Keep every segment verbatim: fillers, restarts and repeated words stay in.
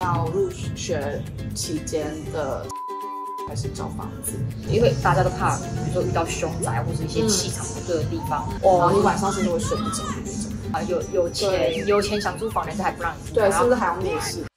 要入学期间的开始找房子， 因为大家都怕，比如说遇到凶宅或者一些气场不对的地方， 哦，然后你晚上甚至会睡不着那种。 啊，有有钱有钱想租房，人家还不让你租， 对，是不是还要面试？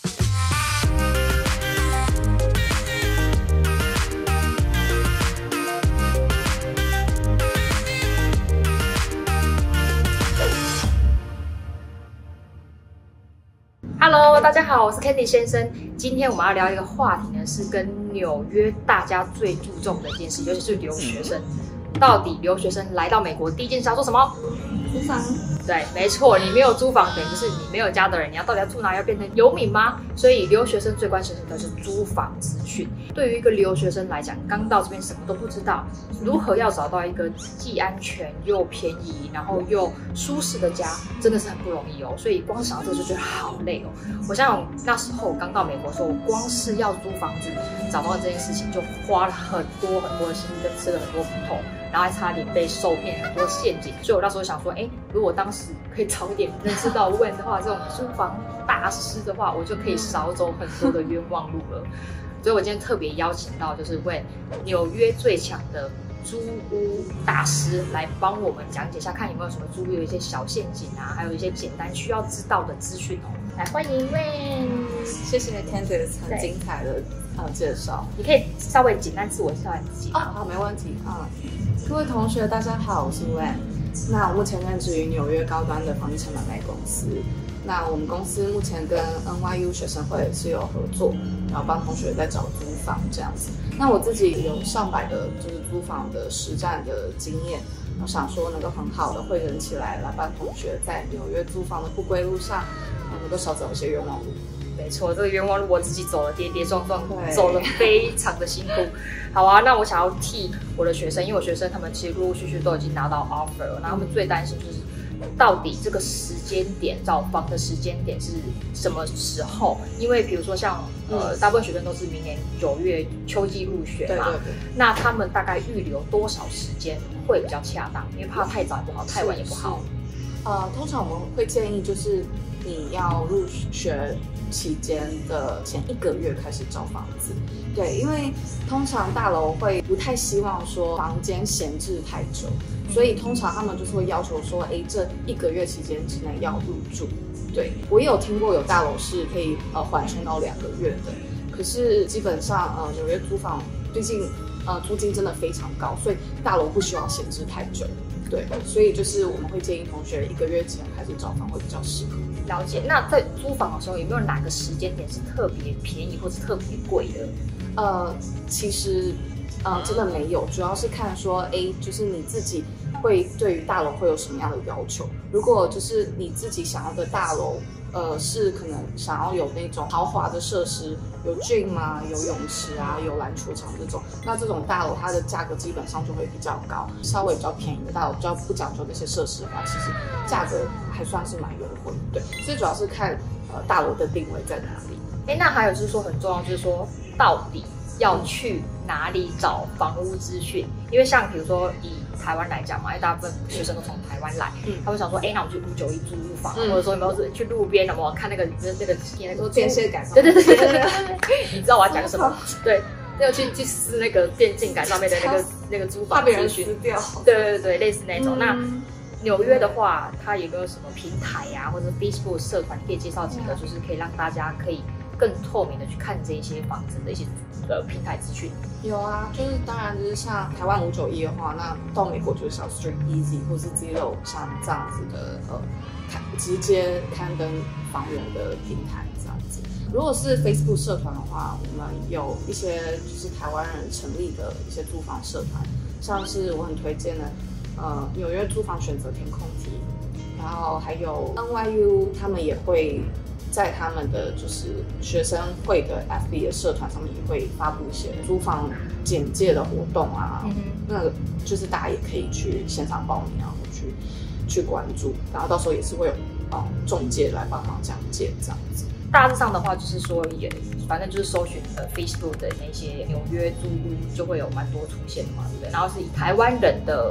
Hello， 大家好，我是 Candy 先生。今天我们要聊一个话题呢，是跟纽约大家最注重的一件事，尤其是留学生。到底留学生来到美国第一件事要做什么？ 租房。 对，没错，你没有租房，等于就是你没有家的人，你要到底要住哪？要变成游民吗？所以留学生最关心的是租房资讯。对于一个留学生来讲，刚到这边什么都不知道，如何要找到一个既安全又便宜，然后又舒适的家，真的是很不容易哦。所以光想到这个就觉得好累哦。我想那时候我刚到美国的时候，我光是要租房子，找到这件事情就花了很多很多的心力，跟吃了很多苦头，然后还差点被受骗很多陷阱。所以我那时候想说，哎，如果当时可以早点认识到问的话，这种租房大师的话，我就可以少走很多的冤枉路了。所以我今天特别邀请到就是问纽约最强的租屋大师来帮我们讲解一下，看有没有什么租屋有一些小陷阱啊，还有一些简单需要知道的资讯哦。来欢迎 Wen， 谢谢 Candy 很精彩的呃介绍。 你可以稍微简单自我介绍你自己哦，好，没问题啊、嗯。各位同学，大家好，我是 Wen。那我目前任职于纽约高端的房地产买卖公司。那我们公司目前跟 N Y U 学生会是有合作，然后帮同学在找租房这样子。那我自己有上百个就是租房的实战的经验，我想说能够很好的汇整起来，来帮同学在纽约租房的不归路上，能够少走一些冤枉路。 没错，这个冤枉路我自己走了跌跌撞撞，走了非常的辛苦。好啊，那我想要替我的学生，因为我学生他们其实陆陆续续都已经拿到 offer 了，然后他们最担心就是到底这个时间点找房的时间点是什么时候？因为比如说像呃，大部分学生都是明年九月秋季入学嘛， 对对对， 那他们大概预留多少时间会比较恰当？因为怕太早也不好，太晚也不好。 呃，通常我们会建议就是你要入学期间的前一个月开始找房子，对，因为通常大楼会不太希望说房间闲置太久，所以通常他们就是会要求说，哎，这一个月期间之内要入住。对，我也有听过有大楼是可以呃缓冲到两个月的，可是基本上呃纽约租房最近呃租金真的非常高，所以大楼不需要闲置太久。对，所以就是我们会建议同学一个月前开始找房会比较适合。 了解。那在租房的时候，有没有哪个时间点是特别便宜或是特别贵的？ 呃，其实呃真的没有，主要是看说，哎，就是你自己会对于大楼会有什么样的要求。如果就是你自己想要的大楼，呃，是可能想要有那种豪华的设施，有 gym 啊，有泳池啊，有篮球场这种，那这种大楼它的价格基本上就会比较高。稍微比较便宜的大楼，比较不讲究这些设施的话，其实价格还算是蛮优惠。对，所以主要是看呃大楼的定位在哪里。 哎，那还有就是说很重要，就是说到底要去哪里找房屋资讯？因为像比如说以台湾来讲嘛，因为大部分学生都从台湾来，嗯、他会想说，哎，那我们去五九一租屋房，嗯、或者说有没有去路边，有没有看那个那个那个电线杆？ 对对对对对对，你知道我要讲什么？对，要去去撕那个电线杆上面的那个那个租房资讯， 掉。 对对对，类似那种。 嗯、 那纽约的话，它有没有什么平台呀、啊，或者 Facebook 社团可以介绍几个，就是可以让大家可以更透明的去看这些房子的一些呃平台资讯？ 有啊，就是当然就是像台湾五九一的话，那到美国就是像 Street Easy 或是 Zillow 像这样子的呃直接刊登房源的平台这样子。如果是 Facebook 社团的话，我们有一些就是台湾人成立的一些租房社团，像是我很推荐的呃纽约租房选择填空题，然后还有 N Y U 他们也会在他们的就是学生会的 F B 的社团上面也会发布一些租房简介的活动啊，嗯、那个就是大家也可以去线上报名啊，或去去关注，然后到时候也是会有嗯中介来帮忙讲解这样子。 大致上的话，就是说也反正就是搜寻呃 Facebook 的那些纽约租屋，就会有蛮多出现的嘛，对不对？然后是以台湾人的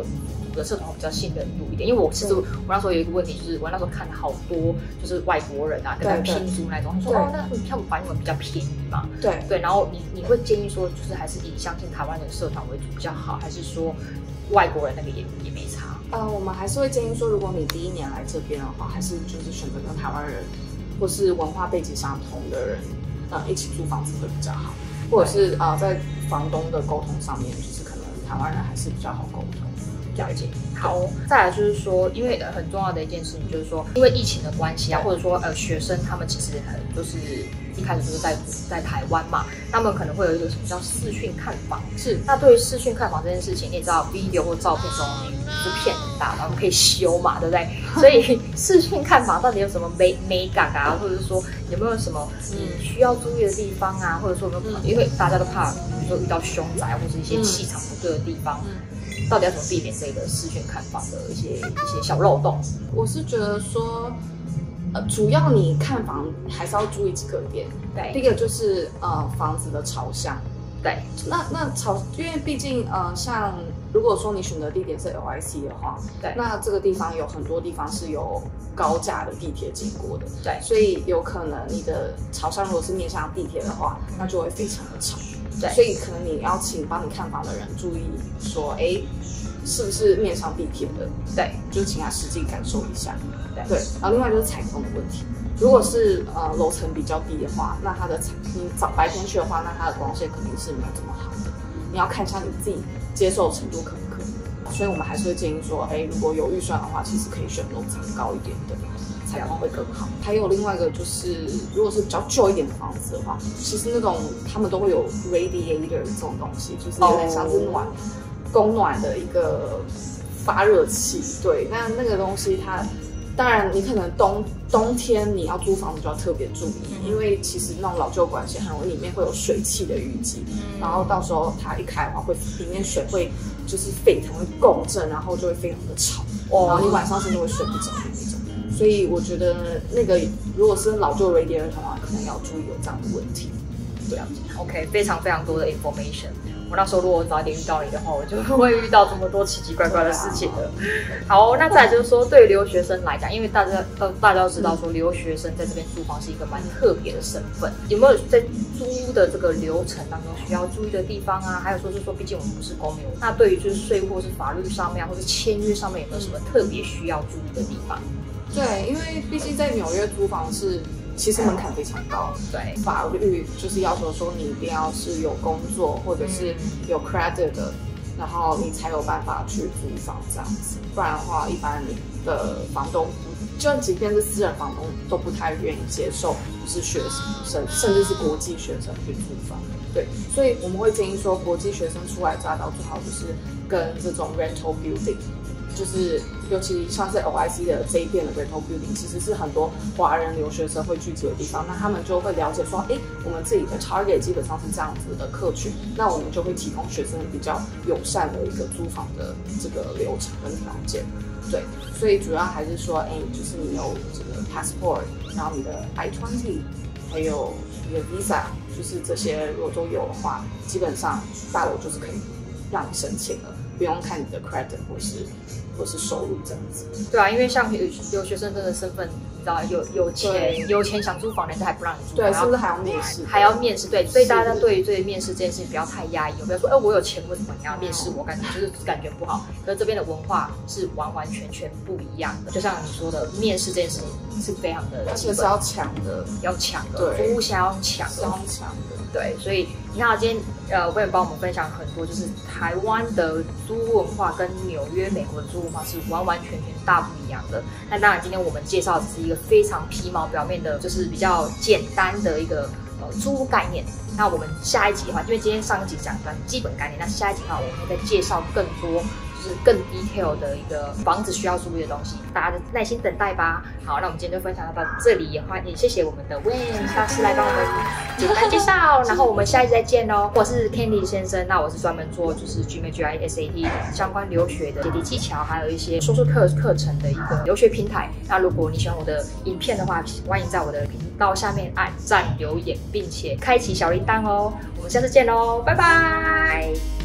的社团会比较信任度一点。因为我其实我那时候有一个问题，就是我那时候看了好多就是外国人啊，跟他们拼租那种，他说哦，那他们反应比较便宜嘛， 对对。然后你你会建议说，就是还是以相信台湾的社团为主比较好，还是说外国人那个也也没差？ 呃，我们还是会建议说，如果你第一年来这边的话，还是就是选择跟台湾人或是文化背景相同的人，呃，一起租房子会比较好，或者是呃，在房东的沟通上面，就是可能台湾人还是比较好沟通。 了解。好，再来就是说，因为很重要的一件事情就是说，因为疫情的关系啊，或者说呃学生他们其实很就是一开始就是在在台湾嘛，他们可能会有一个什么叫视讯看房。是，那对于视讯看房这件事情，你也知道 video 或照片这种是骗很大的，我们可以修嘛，对不对？所以视讯看房到底有什么美美感啊，或者是说有没有什么嗯需要注意的地方啊，或者说有没有、嗯、因为大家都怕，比如说遇到凶宅或是一些气场不对的地方。嗯到底要怎么避免这个视讯看房的一些一些小漏洞？ 我是觉得说，呃，主要你看房还是要注意几个点。 对， 第一个就是呃房子的朝向。 对， 那那朝，因为毕竟呃像如果说你选择地点是 L I C 的话，对，那这个地方有很多地方是有高架的地铁经过的，对，所以有可能你的朝向如果是面向地铁的话，那就会非常的吵。对，所以可能你要请帮你看房的人注意说，哎，是不是面向地铁的？对，就是请他实际感受一下。对，对，然后另外就是采光的问题。如果是呃楼层比较低的话，那它的你早白天去的话，那它的光线肯定是没有这么好的。你要看一下你自己接受程度可不可以。所以我们还是会建议说，哎，如果有预算的话，其实可以选楼层高一点的。采光会更好。还有另外一个就是，如果是比较旧一点的房子的话，其实那种他们都会有 radiator 这种东西，就是有点像是暖、oh. 供暖的一个发热器。对，那那个东西它，当然你可能冬冬天你要租房子就要特别注意，因为其实那种老旧管线很容易里面会有水汽的淤积，然后到时候它一开的话，会里面水会就是沸腾会共振，然后就会非常的吵， oh. 然后你晚上甚至会睡不着那种。所以我觉得那个如果是老旧 radiator 的话，可能要注意有这样的问题。对啊 ，OK， 非常非常多的 information。我那时候如果早一点遇到你的话，我就不会遇到这么多奇奇怪怪的事情的。好，那再来就是说，对于留学生来讲，因为大家都大家都知道说，留学生在这边租房是一个蛮特别的身份。有没有在租的这个流程当中需要注意的地方啊？还有说是说，毕竟我们不是公民，那对于就是税务或是法律上面，或是签约上面有没有什么特别需要注意的地方？ 对，因为毕竟在纽约租房是其实门槛非常高，对，法律就是要求说你一定要是有工作或者是有 credit 的，然后你才有办法去租房这样子，不然的话，一般的房东，就即便是私人房东都不太愿意接受不是学生，甚至是国际学生去租房。对，所以我们会建议说，国际学生初来乍到最好就是跟这种 rental building。就是尤其像是 L I C 的这一边的 rental building， 其实是很多华人留学生会聚集的地方。那他们就会了解说，哎，我们自己的 target 基本上是这样子的客群，那我们就会提供学生比较友善的一个租房的这个流程跟条件。对，所以主要还是说，哎，就是你有这个 passport， 然后你的 I 二十， 还有你的 visa， 就是这些如果都有的话，基本上大楼就是可以让你申请了。不用看你的 credit 或是或是收入这样子。对啊， 因为像有留学生真的身份，你知道有有钱有钱想租房，人家还不让你租。 对，是不是还要面试？ 还要面试，对，所以大家对于对面试这件事情不要太压抑，不要说，哎、欸，我有钱，为什么你要面试我？感觉就是感觉不好。可是这边的文化是完完全全不一样的，就像你说的，面试这件事情是非常的， 而且是要抢的， 要抢的，服务想要抢的， 要抢的。 对，所以你看，今天呃，威廉帮我们分享很多，就是台湾的租屋文化跟纽约、美国的租屋文化是完完全全大不一样的。那当然，今天我们介绍的只是一个非常皮毛表面的，就是比较简单的一个呃租屋概念。那我们下一集的话，因为今天上一集讲的基本概念，那下一集的话，我们会再介绍更多。就是更 detail 的一个房子需要注意的东西，大家耐心等待吧。好，那我们今天就分享到这里，也欢迎谢谢我们的 Wayne 大师来帮我们简单介绍，然后我们下一集再见喽。我是 Candy 先生，那我是专门做就是 G M A T I S A T 相关留学的解题技巧，还有一些说书课课程的一个留学平台。那如果你喜欢我的影片的话，欢迎在我的频道下面按赞留言，并且开启小铃铛哦。我们下次见喽，拜拜。